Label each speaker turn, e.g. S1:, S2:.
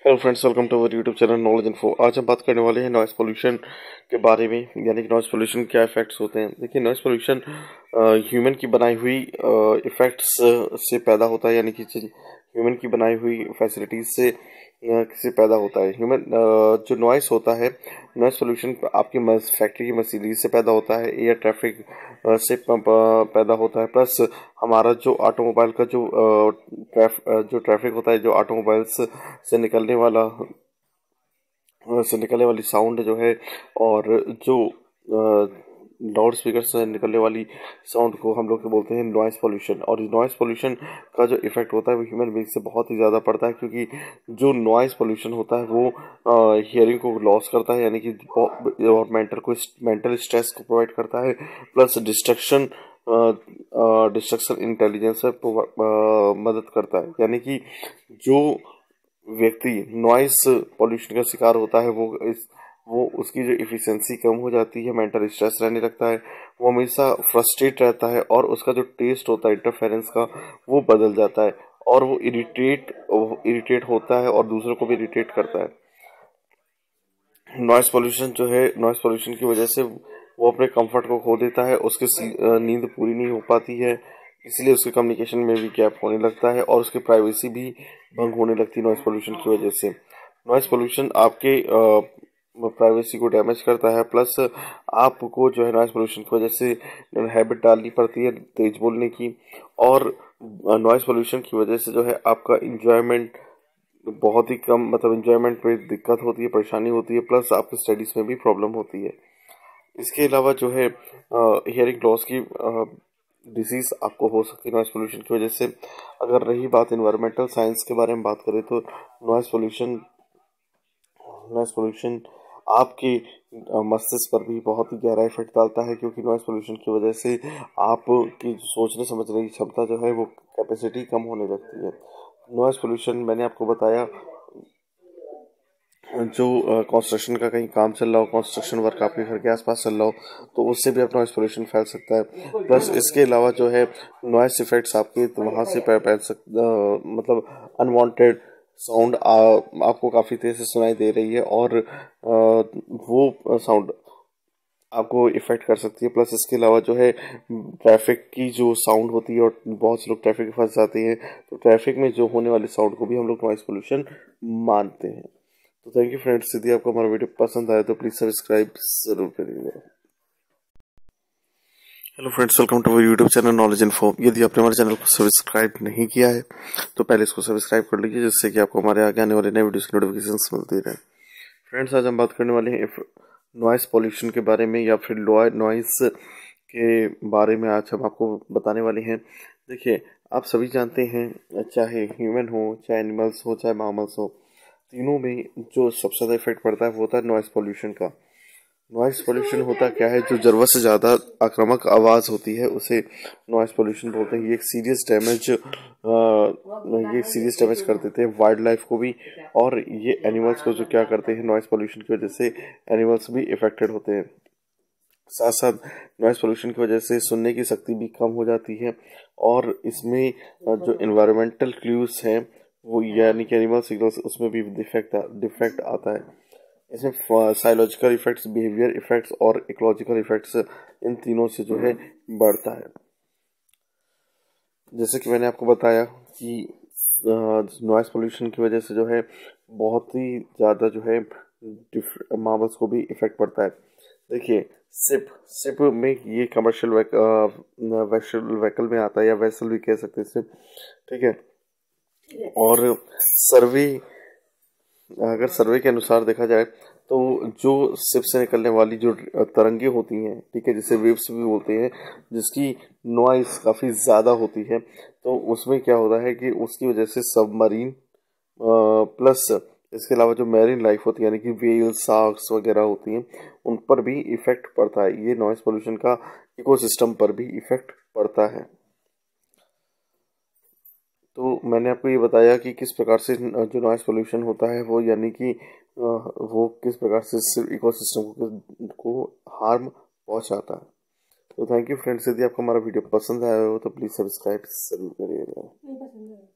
S1: Hello friends, welcome to our YouTube channel knowledge info. आज हम बात करने वाले हैं नॉइस पोल्यूशन के बारे में, यानी कि नॉइस पोल्यूशन क्या इफेक्ट्स होते हैं। देखिए, नॉइस पोल्यूशन ह्यूमन की बनाई हुई इफेक्ट्स से पैदा होता है, यानी कि ह्यूमन की बनाई हुई फैसिलिटीज से से पैदा होता है। ह्यूमन जो नॉइस होता है, नॉइस पोल्यूशन आपकी फैक्ट्री की मशीनरी से पैदा होता है, एयर ट्रैफिक से पैदा होता है, प्लस हमारा जो ऑटोमोबाइल का जो ट्रैफिक होता है, जो ऑटोमोबाइल्स से निकलने वाली साउंड जो है, और जो लाउड स्पीकर से निकलने वाली साउंड को हम लोग बोलते हैं नॉइस पोल्यूशन। और नॉइस पोल्यूशन का जो इफेक्ट होता है वो ह्यूमन बीइंग से बहुत ही ज़्यादा पड़ता है, क्योंकि जो नॉइस पोल्यूशन होता है वो हियरिंग को लॉस करता है, यानी कि और मेंटल स्ट्रेस को प्रोवाइड करता है, प्लस डिस्ट्रक्शन इंटेलिजेंस में मदद करता है। यानी कि जो व्यक्ति नॉइस पॉल्यूशन का शिकार होता है वो उसकी जो इफिशिएंसी कम हो जाती है, मेंटल स्ट्रेस रहने लगता है, वो हमेशा फ्रस्ट्रेट रहता है, और उसका जो टेस्ट होता है इंटरफेरेंस का वो बदल जाता है, और वो इरिटेट होता है और दूसरों को भी इरिटेट करता है। नॉइस पोल्यूशन जो है, नॉइस पोल्यूशन की वजह से वो अपने कंफर्ट को खो देता है, उसकी नींद पूरी नहीं हो पाती है, इसलिए उसके कम्युनिकेशन में भी गैप होने लगता है, और उसकी प्राइवेसी भी भंग होने लगती है नॉइस पोल्यूशन की वजह से। नॉइस पोल्यूशन आपके प्राइवेसी को डैमेज करता है, प्लस आपको जो है नॉइस पोल्यूशन की वजह से हैबिट डालनी पड़ती है तेज बोलने की, और नॉइस पोल्यूशन की वजह से जो है आपका इंजॉयमेंट बहुत ही कम, मतलब इंजॉयमेंट में दिक्कत होती है, परेशानी होती है, प्लस आपकी स्टडीज में भी प्रॉब्लम होती है। इसके अलावा जो है हियरिंग लॉस की डिसीज आपको हो सकती है नॉइस पोल्यूशन की वजह से। अगर रही बात इन्वायरमेंटल साइंस के बारे में बात करें तो नॉइस पोल्यूशन नॉइस पोल्यूशन आपके मस्तिष्क पर भी बहुत ही गहरा इफेक्ट डालता है, क्योंकि नॉइस पोल्यूशन की वजह से आपकी सोचने समझने की क्षमता जो है वो कैपेसिटी कम होने लगती है। नॉइस पोल्यूशन मैंने आपको बताया, जो कंस्ट्रक्शन का कहीं काम चल रहा हो, कंस्ट्रक्शन वर्क आपके घर के आसपास चल रहा हो, तो उससे भी आप नॉइस पोल्यूशन फैल सकता है। प्लस इसके अलावा जो है नॉइस इफेक्ट्स आपके वहाँ से फैल सकता, मतलब अनवांटेड साउंड आपको काफ़ी तेज से सुनाई दे रही है, और वो साउंड आपको इफेक्ट कर सकती है। प्लस इसके अलावा जो है ट्रैफिक की जो साउंड होती है, और बहुत से लोग ट्रैफिक में फंस जाते हैं, तो ट्रैफिक में जो होने वाली साउंड को भी हम लोग नॉइस पोल्यूशन मानते हैं। तो थैंक यू फ्रेंड्स, यदि आपको हमारा वीडियो पसंद आए तो प्लीज सब्सक्राइब जरूर करिएगा। Hello friends, welcome to our YouTube channel knowledge info. यदि आपने हमारे चैनल को सब्सक्राइब नहीं किया है तो पहले इसको सब्सक्राइब कर लीजिए, जिससे कि आपको हमारे आगे आने वाले नए वीडियोस की नोटिफिकेशन मिलती रहे। फ्रेंड्स, आज हम बात करने वाले हैं नॉइस पॉल्यूशन के बारे में, या फिर नॉइस के बारे में आज हम आपको बताने वाले हैं। देखिए, आप सभी जानते हैं, चाहे ह्यूमन हो, चाहे एनिमल्स हो, चाहे मैमल्स हो, तीनों में जो सबसे ज़्यादा इफेक्ट पड़ता है वो होता है नॉइस पोल्यूशन का। नॉइस पोल्यूशन होता क्या है, जो ज़रूरत से ज़्यादा आक्रामक आवाज़ होती है उसे नॉइस पोल्यूशन बोलते हैं। ये सीरियस डैमेज कर देते हैं वाइल्ड लाइफ को भी, और ये एनिमल्स को जो क्या करते हैं, नॉइस पोल्यूशन की वजह से एनिमल्स भी इफेक्टेड होते हैं। साथ साथ नॉइस पोल्यूशन की वजह से सुनने की शक्ति भी कम हो जाती है, और इसमें जो इन्वायरमेंटल क्लूज हैं वो, यानी कि एनिमल सिग्नल्स, उसमें भी डिफेक्ट आता है। इसमें साइकोलॉजिकल इफेक्ट्स, बिहेवियर इफेक्ट्स और इकोलॉजिकल इफेक्ट्स, इन तीनों से जो है बढ़ता है। जैसे कि मैंने आपको बताया कि नॉइस पोल्यूशन की वजह से जो है बहुत ही ज़्यादा जो है मार्बल्स को भी इफेक्ट पड़ता है। देखिए, सिप में ये कमर्शियल व्हीकल में आता है, या वेसल भी कह सकते हैं सिप, ठीक है। और अगर सर्वे के अनुसार देखा जाए तो जो सिप से निकलने वाली जो तरंगे होती हैं, ठीक है, जिसे वेव्स भी बोलते हैं, जिसकी नॉइस काफ़ी ज़्यादा होती है, तो उसमें क्या होता है कि उसकी वजह से सबमरीन प्लस इसके अलावा जो मैरीन लाइफ होती है, यानी कि व्हेल, शार्क्स वगैरह होती हैं, उन पर भी इफेक्ट पड़ता है। ये नॉइस पोल्यूशन का इकोसिस्टम पर भी इफेक्ट पड़ता है। तो मैंने आपको ये बताया कि किस प्रकार से जो नॉइस पोल्यूशन होता है वो, यानी कि वो किस प्रकार से इकोसिस्टम को हार्म पहुंचाता है। तो थैंक यू फ्रेंड्स, यदि आपको हमारा वीडियो पसंद आया हो तो प्लीज़ सब्सक्राइब जरूर करिएगा।